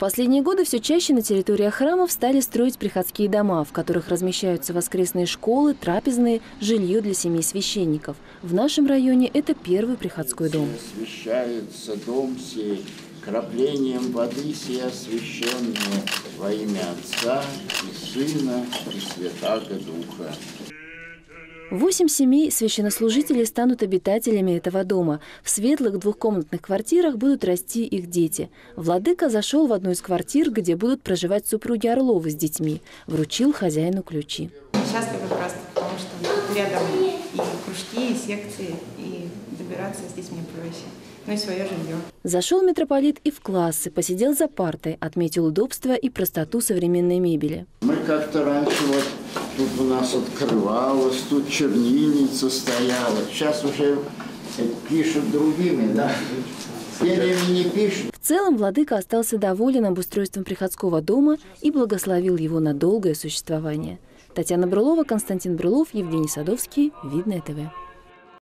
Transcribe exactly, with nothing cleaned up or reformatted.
последние годы все чаще на территориях храмов стали строить приходские дома, в которых размещаются воскресные школы, трапезные, жилье для семей священников. В нашем районе это первый приходской дом. Освящается дом сей краплением воды сей освященные во имя Отца и Сына и Святаго Духа. Восемь семей священнослужителей станут обитателями этого дома. В светлых двухкомнатных квартирах будут расти их дети. Владыка зашел в одну из квартир, где будут проживать супруги Орловы с детьми. Вручил хозяину ключи. Счастлива просто, потому что рядом и кружки, и секции, и добираться здесь мне проще. Ну и свое жилье. Зашел митрополит и в классы, посидел за партой, отметил удобство и простоту современной мебели. Мы как-то раньше вот тут у нас открывалось, тут чернильница стояла. Сейчас уже пишут другими, да? Перьями не пишут. В целом владыка остался доволен обустройством приходского дома и благословил его на долгое существование. Татьяна Брылова, Константин Брылов, Евгений Садовский. Видное ТВ.